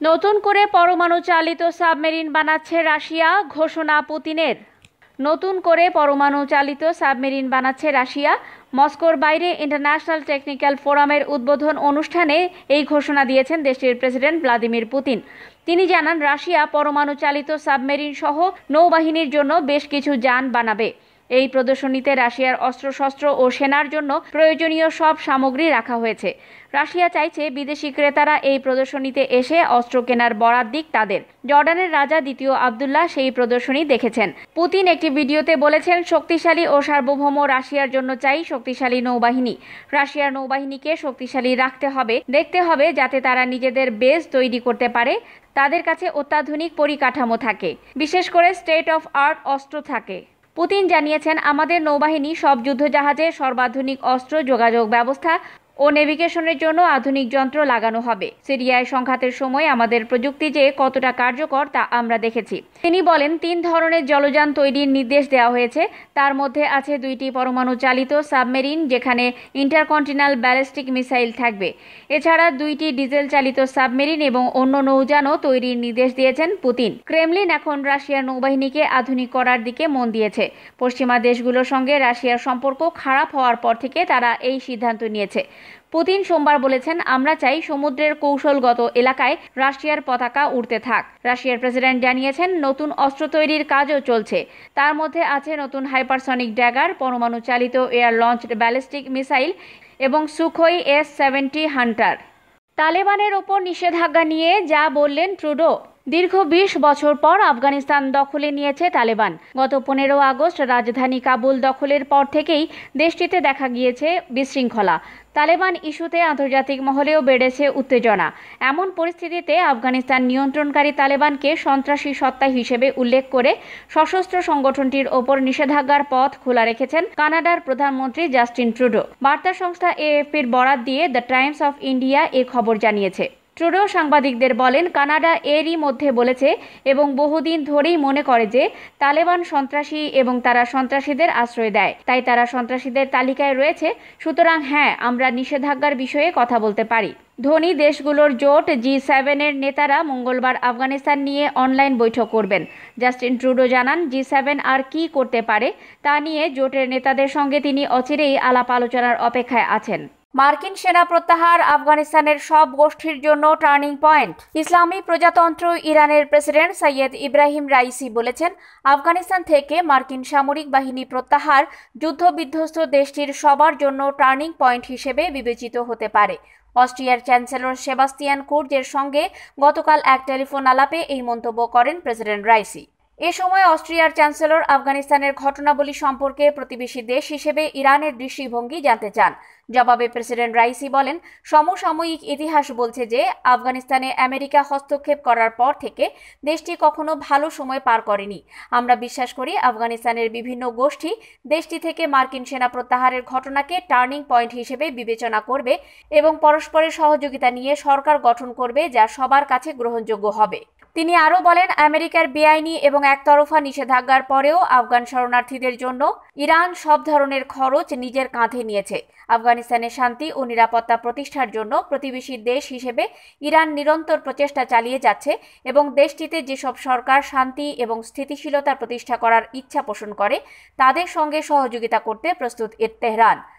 নতুন করে পরমাণু চালিত সাবমেরিন বানাচ্ছে রাশিয়া, ঘোষণা পুতিনের। নতুন করে পরমাণু চালিত সাবমেরিন বানাচ্ছে রাশিয়া। মস্কোর বাইরে ইন্টারন্যাশনাল টেকনিক্যাল ফোরামের উদ্বোধন অনুষ্ঠানে এই ঘোষণা দিয়েছেন দেশটির প্রেসিডেন্ট ভ্লাদিমির পুতিন। তিনি জানান, রাশিয়া পরমাণু চালিত সাবমেরিন সহ নৌবাহিনীর জন্য বেশ কিছু যান বানাবে। এই প্রদর্শনীতে রাশিয়ার অস্ত্রশস্ত্র ও সেনার জন্য প্রয়োজনীয় সব সামগ্রী রাখা হয়েছে। রাশিয়া চাইছে বিদেশি ক্রেতারা এই প্রদর্শনীতে এসে অস্ত্র কেনার বরাত দিক তাদের। জর্ডানের রাজা দ্বিতীয় আবদুল্লাহ সেই প্রদর্শনী দেখেছেন। পুতিন একটি ভিডিওতে বলেছেন, শক্তিশালী ও সার্বভৌম রাশিয়ার জন্য চাই শক্তিশালী নৌবাহিনী। রাশিয়ার নৌবাহিনীকে শক্তিশালী রাখতে হবে, দেখতে হবে যাতে তারা নিজেদের বেস তৈরি করতে পারে, তাদের কাছে অত্যাধুনিক পরিকাঠামো থাকে, বিশেষ করে স্টেট অফ আর্ট অস্ত্র থাকে। পুতিন জানিয়েছেন, আমাদের নৌবাহিনী সব যুদ্ধজাহাজে সর্বাধুনিক অস্ত্র, যোগাযোগ ব্যবস্থা ও নেভিগেশনের জন্য আধুনিক যন্ত্র লাগানো হবে। সিরিয়ায় সংঘাতের সময় আমাদের প্রযুক্তি যে কতটা কার্যকর তা আমরা দেখেছি। তিনি বলেন, 3 ধরনের জলযান তৈরির নির্দেশ দেওয়া হয়েছে। তার মধ্যে আছে 2টি পরমাণু চালিত সাবমেরিন, যেখানে ইন্টারকন্টিনেন্টাল ব্যালিস্টিক মিসাইল থাকবে। এছাড়া 2টি ডিজেল চালিত সাবমেরিন এবং অন্য নৌযানও তৈরির নির্দেশ দিয়েছেন পুতিন। ক্রেমলিন এখন রাশিয়ার নৌবাহিনীকে আধুনিক করার দিকে মন দিয়েছে। পশ্চিমা দেশগুলোর সঙ্গে রাশিয়ার সম্পর্ক খারাপ হওয়ার পর থেকে তারা এই সিদ্ধান্ত নিয়েছে। পুতিন সোমবার বলেছেন, আমরা চাই সমুদ্রের কৌশলগত এলাকায় রাশিয়ার পতাকা উড়তে থাক। রাশিয়ার প্রেসিডেন্ট জানিয়েছেন, নতুন অস্ত্র তৈরির কাজও চলছে। তার মধ্যে আছে নতুন হাইপারসনিক ড্যাগার, পরমাণু চালিত এয়ার লঞ্চড ব্যালিস্টিক মিসাইল এবং সুখোই S-70 হান্টার। তালেবানের ওপর নিষেধাজ্ঞা নিয়ে যা বললেন ট্রুডো। দীর্ঘ 20 বছর পর আফগানিস্তান দখলে নিয়েছে তালেবান। গত 15 আগস্ট রাজধানী কাবুল দখলের পর থেকেই দেশটিতে দেখা গিয়েছে বিশৃঙ্খলা। তালেবান ইস্যুতে আন্তর্জাতিক মহলেও বেড়েছে উত্তেজনা। এমন পরিস্থিতিতে আফগানিস্তান নিয়ন্ত্রণকারী তালেবানকে সন্ত্রাসী সত্তা হিসেবে উল্লেখ করে সশস্ত্র সংগঠনটির ওপর নিষেধাজ্ঞার পথ খোলা রেখেছেন কানাডার প্রধানমন্ত্রী জাস্টিন ট্রুডো। বার্তা সংস্থা AFPর বরাত দিয়ে দ্য টাইমস অফ ইন্ডিয়া এ খবর জানিয়েছে। ট্রুডো সাংবাদিকদের বলেন, কানাডা এরই মধ্যে বলেছে এবং বহুদিন ধরেই মনে করে যে তালেবান সন্ত্রাসী এবং তারা সন্ত্রাসীদের আশ্রয় দেয়, তাই তারা সন্ত্রাসীদের তালিকায় রয়েছে। সুতরাং হ্যাঁ, আমরা নিষেধাজ্ঞার বিষয়ে কথা বলতে পারি। ধনী দেশগুলোর জোট G7-এর নেতারা মঙ্গলবার আফগানিস্তান নিয়ে অনলাইন বৈঠক করবেন। জাস্টিন ট্রুডো জানান, G7 আর কি করতে পারে তা নিয়ে জোটের নেতাদের সঙ্গে তিনি অচিরেই আলাপ আলোচনার অপেক্ষায় আছেন। মার্কিন সেনা প্রত্যাহার আফগানিস্তানের সব গোষ্ঠীর জন্য টার্নিং পয়েন্ট। ইসলামী প্রজাতন্ত্র ইরানের প্রেসিডেন্ট সৈয়দ ইব্রাহিম রাইসি বলেছেন, আফগানিস্তান থেকে মার্কিন সামরিক বাহিনী প্রত্যাহার যুদ্ধবিধ্বস্ত দেশটির সবার জন্য টার্নিং পয়েন্ট হিসেবে বিবেচিত হতে পারে। অস্ট্রিয়ার চ্যান্সেলর সেবাস্তিয়ান কুর্জের সঙ্গে গতকাল এক টেলিফোন আলাপে এই মন্তব্য করেন প্রেসিডেন্ট রাইসি। এ সময় অস্ট্রিয়ার চ্যান্সেলর আফগানিস্তানের ঘটনাবলী সম্পর্কে প্রতিবেশী দেশ হিসেবে ইরানের দৃষ্টিভঙ্গি জানতে চান। জবাবে প্রেসিডেন্ট রাইসি বলেন, সমসাময়িক ইতিহাস বলছে যে আফগানিস্তানে আমেরিকা হস্তক্ষেপ করার পর থেকে দেশটি কখনো ভালো সময় পার করেনি। আমরা বিশ্বাস করি আফগানিস্তানের বিভিন্ন গোষ্ঠী দেশটি থেকে মার্কিন সেনা প্রত্যাহারের ঘটনাকে টার্নিং পয়েন্ট হিসেবে বিবেচনা করবে এবং পরস্পরের সহযোগিতা নিয়ে সরকার গঠন করবে যা সবার কাছে গ্রহণযোগ্য হবে। তিনি আরও বলেন, আমেরিকার বেআইনি এবং একতরফা নিষেধাজ্ঞার পরেও আফগান শরণার্থীদের জন্য ইরান সব ধরনের খরচ নিজের কাঁধে নিয়েছে। আফগানিস্তানে শান্তি ও নিরাপত্তা প্রতিষ্ঠার জন্য প্রতিবেশী দেশ হিসেবে ইরান নিরন্তর প্রচেষ্টা চালিয়ে যাচ্ছে এবং দেশটিতে যেসব সরকার শান্তি এবং স্থিতিশীলতা প্রতিষ্ঠা করার ইচ্ছা পোষণ করে তাদের সঙ্গে সহযোগিতা করতে প্রস্তুত তেহরান।